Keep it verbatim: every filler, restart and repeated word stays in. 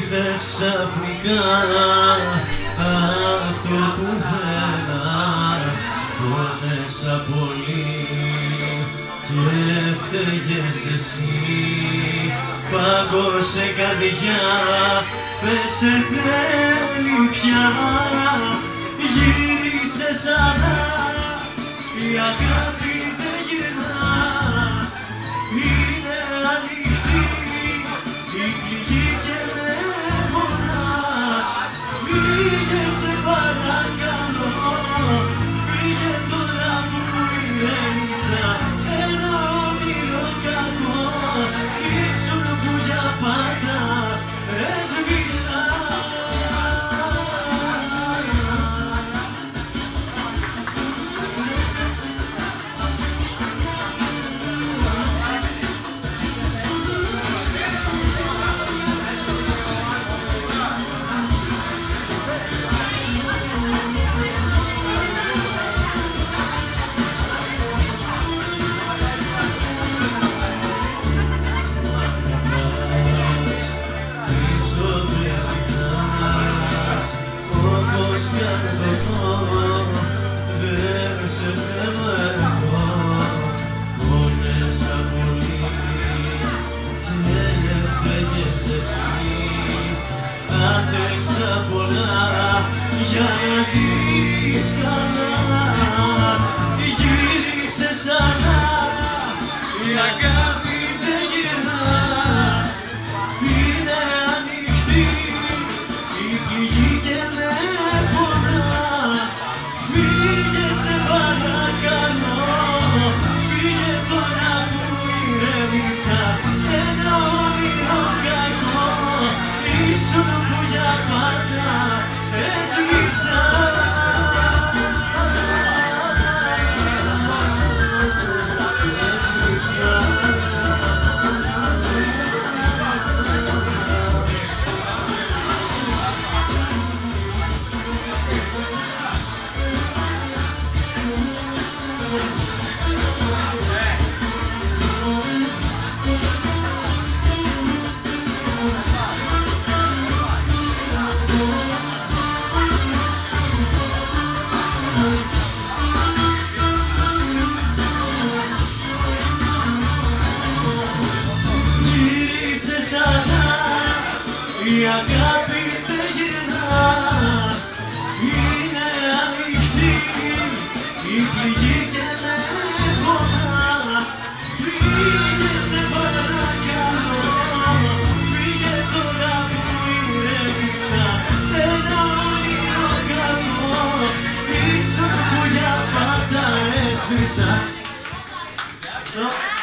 ήρθες ξαφνικά απ' το πουθενά. Πόνεσα πολύ και φταίγες εσύ. Πάγωσε καρδιά, πες σε θέλει πια. Γύρισε ξανά, η αγάπη δεν γυρνά. Είναι ανοιχτή η πληγή και με πονά. Φύγε σε παρακαλώ, φύγε τώρα που ηρέμησα. Ένα όνειρο κακό ήσουν που για πάντα έσβησα. Δεν σε θέλω εγώ. Πόνεσα πολύ και έφταιγες εσύ. Άντεξα πολλά για να ζεις καλά. Γύρισε ξανά, η αγάπη δεν γυρνά. Είναι ανοιχτή η πληγή και με πονά. Φύγε σε παρακαλώ, φύγε τώρα που ηρέμησα. Ένα όνειρο κακό ήσουν που για πάντα έσβησα. Η αγάπη δεν γυρνά. Είναι ανοιχτή η πληγή και με πονά. Φύγε σε παρακαλώ, φύγε τώρα που ηρέμησα. Ένα όνειρο κακό ήσουν που για πάντα έσβησα.